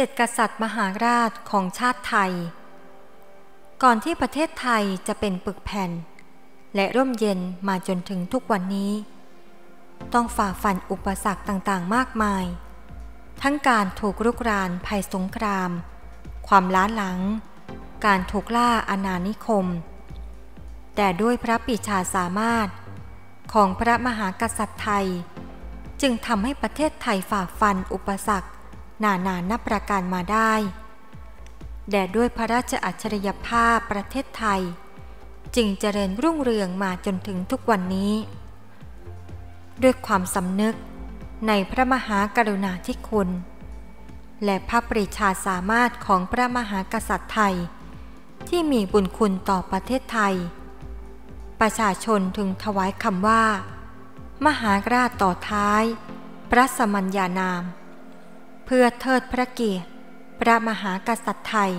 7 กษัตริย์มหาราชของชาติไทยก่อนที่ประเทศไทยจะเป็นปึกแผ่นและร่มเย็นมาจนถึงทุกวันนี้ต้องฝ่าฟันอุปสรรคต่างๆมากมายทั้งการถูกรุกรานภัยสงครามความล้าหลังการถูกล่าอาณานิคมแต่ด้วยพระปรีชาสามารถของพระมหากษัตริย์ไทยจึงทำให้ประเทศไทยฝ่าฟันอุปสรรคนานานับประการมาได้แต่ด้วยพระราชอัจฉริยภาพประเทศไทยจึงเจริญรุ่งเรืองมาจนถึงทุกวันนี้ด้วยความสำนึกในพระมหากรุณาธิคุณและพระปรีชาสามารถของพระมหากษัตริย์ไทยที่มีบุญคุณต่อประเทศไทยประชาชนถึงถวายคำว่ามหาราชต่อท้ายพระสมัญญานามเพื่อเทิดพระเกียรติพระมหากษัตริย์ไทย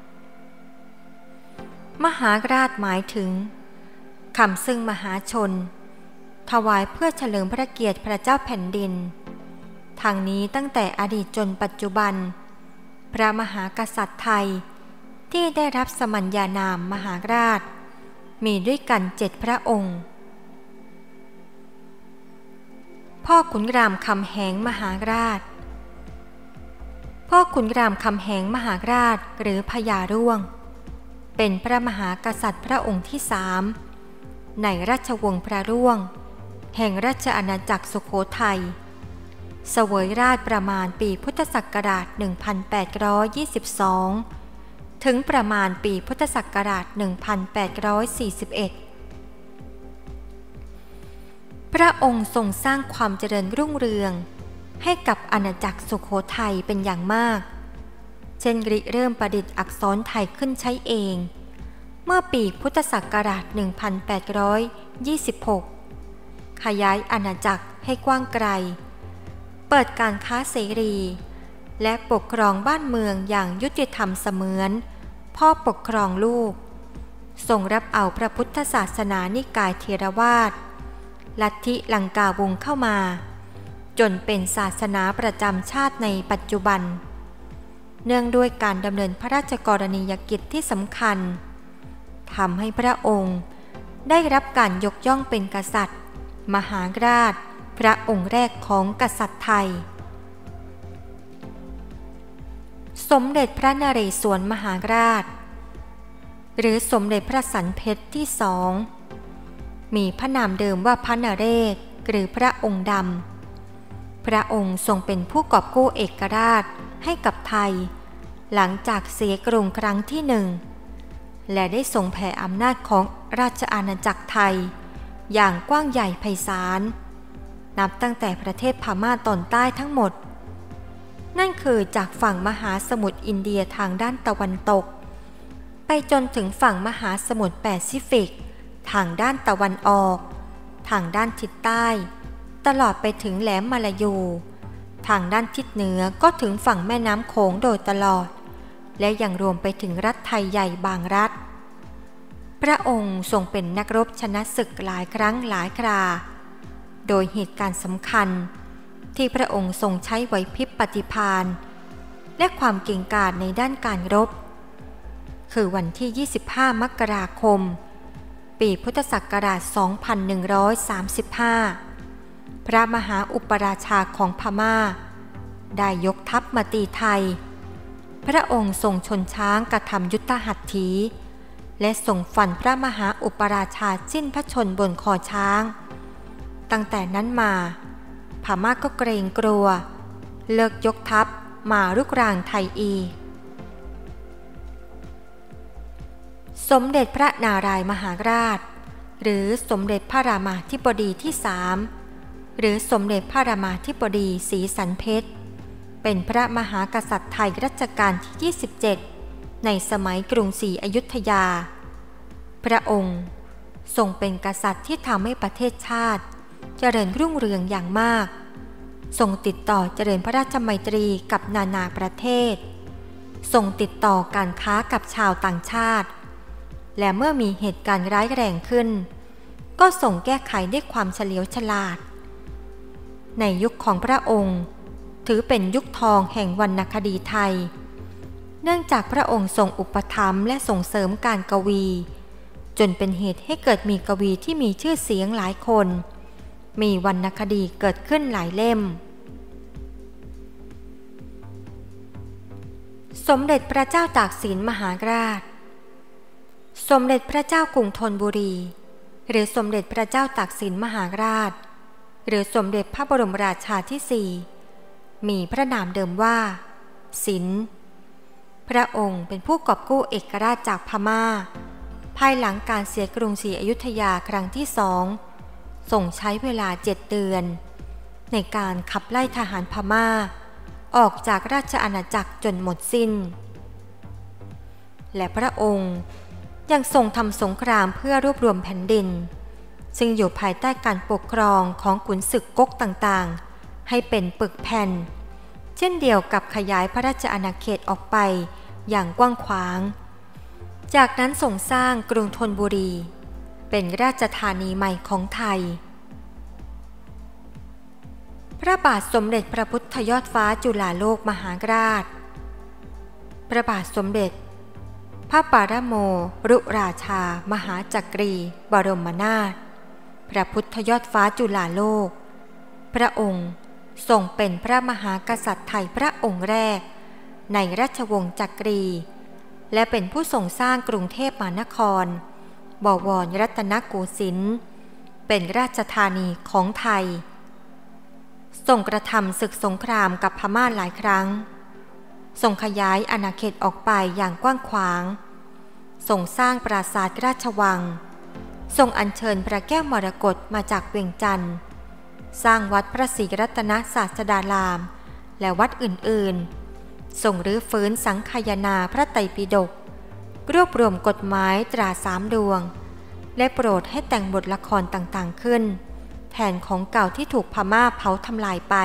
มหาราชหมายถึงคำซึ่งมหาชนถวายเพื่อเฉลิมพระเกียรติพระเจ้าแผ่นดินทางนี้ตั้งแต่อดีตจนปัจจุบันพระมหากษัตริย์ไทยที่ได้รับสมัญญานามมหาราชมีด้วยกัน7 พระองค์พ่อขุนรามคำแหงมหาราชพ่อขุนรามคำแหงมหาราชหรือพญาร่วงเป็นพระมหากษัตริย์พระองค์ที่3ในราชวงศ์พระร่วงแห่งราชอาณาจักรสุโขทัยเสวยราชประมาณปีพุทธศักราช 1822 ถึงประมาณปีพุทธศักราช 1841 พระองค์ทรงสร้างความเจริญรุ่งเรืองให้กับอาณาจักรสุโขทัยเป็นอย่างมากเช่นริเริ่มประดิษฐ์อักษรไทยขึ้นใช้เองเมื่อปีพุทธศักราช 1826 ขยายอาณาจักรให้กว้างไกลเปิดการค้าเสรีและปกครองบ้านเมืองอย่างยุติธรรมเสมือนพ่อปกครองลูกทรงรับเอาพระพุทธศาสนานิกายเถรวาทลัทธิลังกาวงศ์เข้ามาจนเป็นศาสนาประจำชาติในปัจจุบันเนื่องด้วยการดำเนินพระราชกรณียกิจที่สำคัญทำให้พระองค์ได้รับการยกย่องเป็นกษัตริย์มหาราชพระองค์แรกของกษัตริย์ไทยสมเด็จพระนเรศวรมหาราชหรือสมเด็จพระสันเพชรที่2มีพระนามเดิมว่าพระนเรศหรือพระองค์ดำพระองค์ทรงเป็นผู้กอบกู้เอกราชให้กับไทยหลังจากเสียกรุงครั้งที่1และได้ทรงแผ่อำนาจของราชอาณาจักรไทยอย่างกว้างใหญ่ไพศาลนับตั้งแต่ประเทศพม่าตอนใต้ทั้งหมดนั่นคือจากฝั่งมหาสมุทรอินเดียทางด้านตะวันตกไปจนถึงฝั่งมหาสมุทรแปซิฟิกทางด้านตะวันออกทางด้านทิศใต้ตลอดไปถึงแหลมมาลายูทางด้านทิศเหนือก็ถึงฝั่งแม่น้ำโขงโดยตลอดและยังรวมไปถึงรัฐไทยใหญ่บางรัฐพระองค์ทรงเป็นนักรบชนะศึกหลายครั้งหลายคราโดยเหตุการณ์สำคัญที่พระองค์ทรงใช้ไหวพริบปฏิภาณและความเก่งกาจในด้านการรบคือวันที่ 25 มกราคมปีพุทธศักราช 2135 พระมหาอุปราชาของพม่าได้ยกทัพมาตีไทยพระองค์ทรงชนช้างกระทำยุทธหัตถีและทรงฟันพระมหาอุปราชาสิ้นพระชนม์บนคอช้างตั้งแต่นั้นมาพม่าก็เกรงกลัวเลิกยกทัพมารุกรานไทยอีกสมเด็จพระนารายณ์มหาราชหรือสมเด็จพระรามาธิบดีที่3หรือสมเด็จพระรามาธิบดีศรีสันเพชรเป็นพระมหากษัตริย์ไทยรัชกาลที่27ในสมัยกรุงศรีอยุธยาพระองค์ทรงเป็นกษัตริย์ที่ทำให้ประเทศชาติเจริญรุ่งเรืองอย่างมากทรงติดต่อเจริญพระราชไมตรีกับนานาประเทศทรงติดต่อการค้ากับชาวต่างชาติและเมื่อมีเหตุการณ์ร้ายแรงขึ้นก็ส่งแก้ไขด้วยความเฉลียวฉลาดในยุคของพระองค์ถือเป็นยุคทองแห่งวรรณคดีไทยเนื่องจากพระองค์ทรงอุปถัมภ์และส่งเสริมการกวีจนเป็นเหตุให้เกิดมีกวีที่มีชื่อเสียงหลายคนมีวรรณคดีเกิดขึ้นหลายเล่มสมเด็จพระเจ้าตากสินมหาราชสมเด็จพระเจ้ากรุงธนบุรีหรือสมเด็จพระเจ้าตากสินมหาราชหรือสมเด็จพระบรมราชาที่ 4มีพระนามเดิมว่าสินพระองค์เป็นผู้กอบกู้เอกราชจากพม่าภายหลังการเสียกรุงศรีอยุธยาครั้งที่2ทรงใช้เวลา7 เดือนในการขับไล่ทหารพม่าออกจากราชอาณาจักรจนหมดสิ้นและพระองค์ยังทรงทำสงครามเพื่อรวบรวมแผ่นดินซึ่งอยู่ภายใต้การปกครองของขุนศึกก๊กต่างๆให้เป็นปึกแผ่นเช่นเดียวกับขยายพระราชอาณาเขตออกไปอย่างกว้างขวางจากนั้นทรงสร้างกรุงธนบุรีเป็นราชธานีใหม่ของไทยพระบาทสมเด็จพระพุทธยอดฟ้าจุฬาโลกมหาราชพระบาทสมเด็จพระปรโมรุราชามหาจักรีบรมนาถพระพุทธยอดฟ้าจุฬาโลกพระองค์ทรงเป็นพระมหากษัตริย์ไทยพระองค์แรกในราชวงศ์จักรีและเป็นผู้ทรงสร้างกรุงเทพมหานครบวรรัตนโกสินทร์เป็นราชธานีของไทยทรงกระทำศึกสงครามกับพม่าหลายครั้งทรงขยายอาณาเขตออกไปอย่างกว้างขวางทรงสร้างปราสาทราชวังทรงอัญเชิญพระแก้วมรกตมาจากเวียงจันทร์สร้างวัดพระศรีรัตนศาสดารามและวัดอื่นๆทรงรื้อฟื้นสังคายนาพระไตรปิฎกรวบรวมกฎหมายตรา3 ดวงและโปรดให้แต่งบทละครต่างๆขึ้นแทนของเก่าที่ถูกพม่าเผาทำลายไป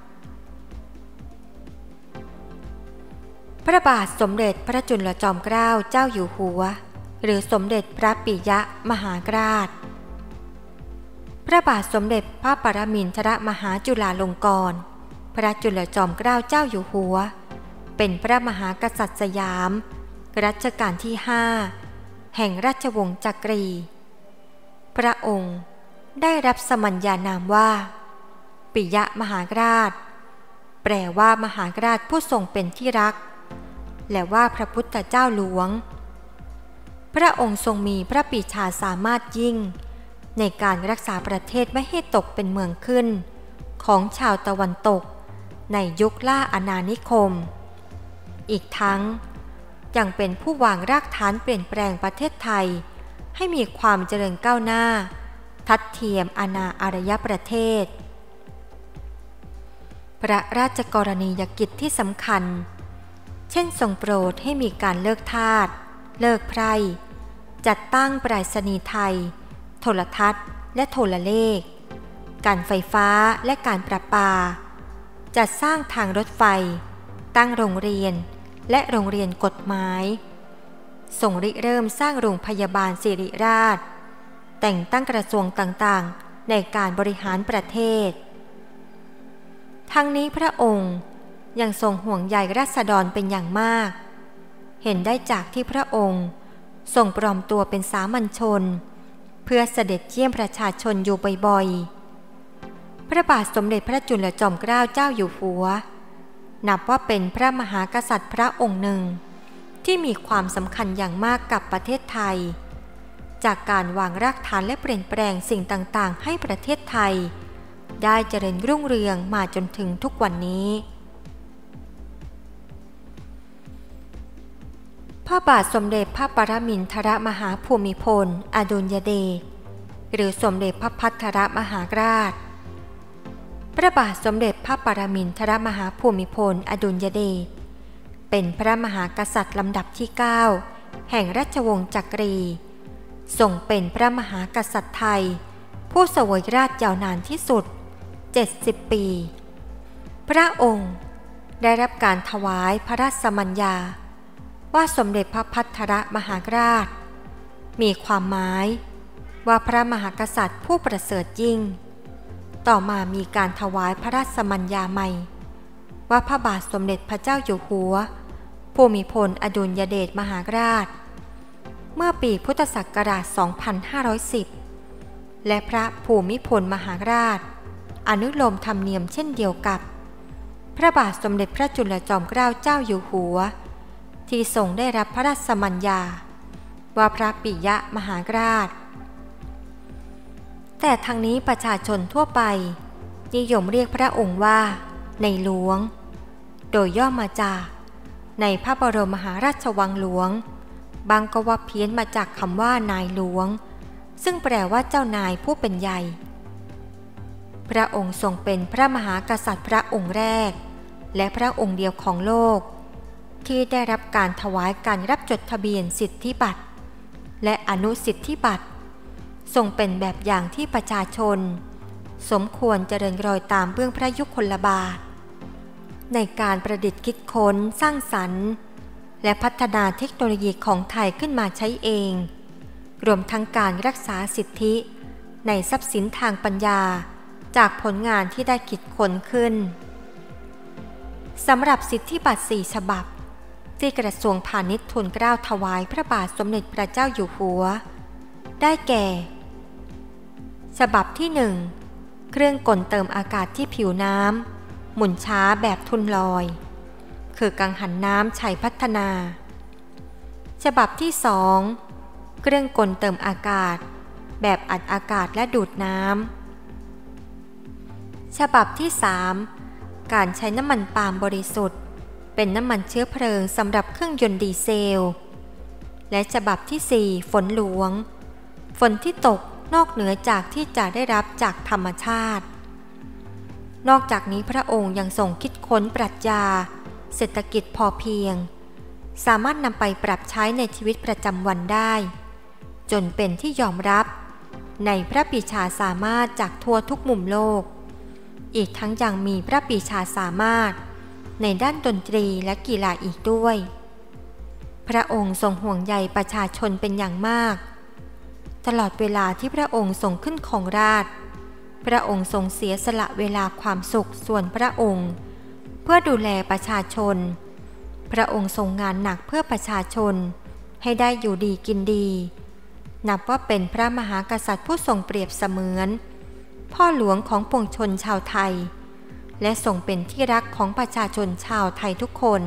พระบาทสมเด็จพระจุลจอมเกล้าเจ้าอยู่หัวหรือสมเด็จพระปิยมหาราชพระบาทสมเด็จพระปรมินทรมหาจุฬาลงกรณ์พระจุลจอมเกล้าเจ้าอยู่หัวเป็นพระมหากษัตริย์สยามรัชกาลที่ 5แห่งราชวงศ์จักรีพระองค์ได้รับสมัญญานามว่าปิยมหาราชแปลว่ามหาราชผู้ทรงเป็นที่รักและว่าพระพุทธเจ้าหลวงพระองค์ทรงมีพระปรีชาสามารถยิ่งในการรักษาประเทศไม่ให้ตกเป็นเมืองขึ้นของชาวตะวันตกในยุคล่าอาณานิคมอีกทั้งยังเป็นผู้วางรากฐานเปลี่ยนแปลงประเทศไทยให้มีความเจริญก้าวหน้าทัดเทียมอาณาอารยประเทศพระราชกรณียกิจที่สำคัญเช่นทรงโปรดให้มีการเลิกทาสเลิกไพร่จัดตั้งไปรษณีย์ไทยโทรทัศน์และโทรเลขการไฟฟ้าและการประปาจัดสร้างทางรถไฟตั้งโรงเรียนและโรงเรียนกฎหมายทรงริเริ่มสร้างโรงพยาบาลศิริราชแต่งตั้งกระทรวงต่างๆในการบริหารประเทศทั้งนี้พระองค์ยังทรงห่วงใยราษฎรเป็นอย่างมากเห็นได้จากที่พระองค์ทรงปลอมตัวเป็นสามัญชนเพื่อเสด็จเยี่ยมประชาชนอยู่บ่อยๆพระบาทสมเด็จพระจุลจอมเกล้าเจ้าอยู่หัวนับว่าเป็นพระมหากษัตริย์พระองค์หนึ่งที่มีความสำคัญอย่างมากกับประเทศไทยจากการวางรากฐานและเปลี่ยนแปลงสิ่งต่างๆให้ประเทศไทยได้เจริญรุ่งเรืองมาจนถึงทุกวันนี้พระบาทสมเด็จพระปรมินทรมหาภูมิพลอดุลยเดชหรือสมเด็จพระพัทรมหาราชพระบาทสมเด็จพระปรมินทรมหาภูมิพลอดุลยเดชเป็นพระมหากษัตริย์ลำดับที่ 9แห่งราชวงศ์จักรีทรงเป็นพระมหากษัตริย์ไทยผู้เสวยราชยาวนานที่สุด70 ปีพระองค์ได้รับการถวายพระราชสมัญญาว่าสมเด็จพระพัทรมหาราชมีความหมายว่าพระมหากษัตริย์ผู้ประเสริฐยิ่งต่อมามีการถวายพระราชสมัญญาใหม่ว่าพระบาทสมเด็จพระเจ้าอยู่หัวภูมิพลอดุลยเดชมหาราชเมื่อปีพุทธศักราช 2510 และพระภูมิพลมหาราชอนุโลมธรรมเนียมเช่นเดียวกับพระบาทสมเด็จพระจุลจอมเกล้าเจ้าอยู่หัวที่ทรงได้รับพระราชสมัญญาว่าพระปิยมหาราชแต่ทางนี้ประชาชนทั่วไปนิยมเรียกพระองค์ว่าในหลวงโดยย่อมาจากในพระบรมมหาราชวังหลวงบางก็ว่าเพี้ยนมาจากคำว่านายหลวงซึ่งแปลว่าเจ้านายผู้เป็นใหญ่พระองค์ทรงเป็นพระมหากษัตริย์พระองค์แรกและพระองค์เดียวของโลกที่ได้รับการถวายการรับจดทะเบียนสิทธิบัตรและอนุสิทธิบัตรทรงเป็นแบบอย่างที่ประชาชนสมควรเจริญรอยตามเบื้องพระยุคลบาทในการประดิษฐ์คิดค้นสร้างสรรค์และพัฒนาเทคโนโลยีของไทยขึ้นมาใช้เองรวมทั้งการรักษาสิทธิในทรัพย์สินทางปัญญาจากผลงานที่ได้คิดค้นขึ้นสำหรับสิทธิบัตร4 ฉบับที่กระทรวงพาณิชย์ทูลเกล้าถวายพระบาทสมเด็จพระเจ้าอยู่หัวได้แก่ฉบับที่ 1เครื่องกลเติมอากาศที่ผิวน้ำหมุนช้าแบบทุนลอยคือกังหันน้ำชัยพัฒนาฉบับที่ 2เครื่องกลเติมอากาศแบบอัดอากาศและดูดน้ำฉบับที่ 3การใช้น้ำมันปาล์มบริสุทธิ์เป็นน้ำมันเชื้อเพลิงสำหรับเครื่องยนต์ดีเซลและฉบับที่ 4ฝนหลวงฝนที่ตกนอกเหนือจากที่จะได้รับจากธรรมชาตินอกจากนี้พระองค์ยังทรงคิดค้นปรัชญาเศรษฐกิจพอเพียงสามารถนำไปปรับใช้ในชีวิตประจำวันได้จนเป็นที่ยอมรับในพระปรีชาสามารถจากทั่วทุกมุมโลกอีกทั้งยังมีพระปรีชาสามารถในด้านดนตรีและกีฬาอีกด้วยพระองค์ทรงห่วงใยประชาชนเป็นอย่างมากตลอดเวลาที่พระองค์ทรงขึ้นครองราชย์พระองค์ทรงเสียสละเวลาความสุขส่วนพระองค์เพื่อดูแลประชาชนพระองค์ทรงงานหนักเพื่อประชาชนให้ได้อยู่ดีกินดีนับว่าเป็นพระมหากษัตริย์ผู้ทรงเปรียบเสมือนพ่อหลวงของปวงชนชาวไทยและทรงเป็นที่รักของประชาชนชาวไทยทุกคน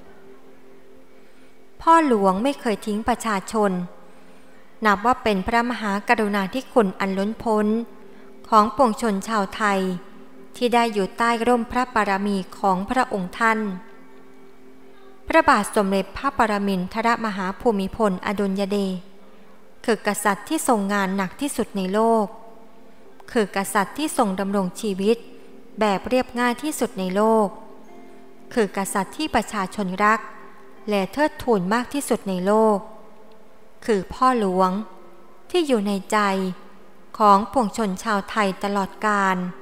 พ่อหลวงไม่เคยทิ้งประชาชนนับว่าเป็นพระมหากรุณาธิคุณอันล้นพ้นของปวงชนชาวไทยที่ได้อยู่ใต้ร่มพระบารมีของพระองค์ท่านพระบาทสมเด็จพระปรมินทรมหาภูมิพลอดุลยเดชคือกษัตริย์ที่ทรงงานหนักที่สุดในโลกคือกษัตริย์ที่ทรงดำรงชีวิตแบบเรียบง่ายที่สุดในโลกคือกษัตริย์ที่ประชาชนรักและเทิดทูนมากที่สุดในโลกคือพ่อหลวงที่อยู่ในใจของปวงชนชาวไทยตลอดกาล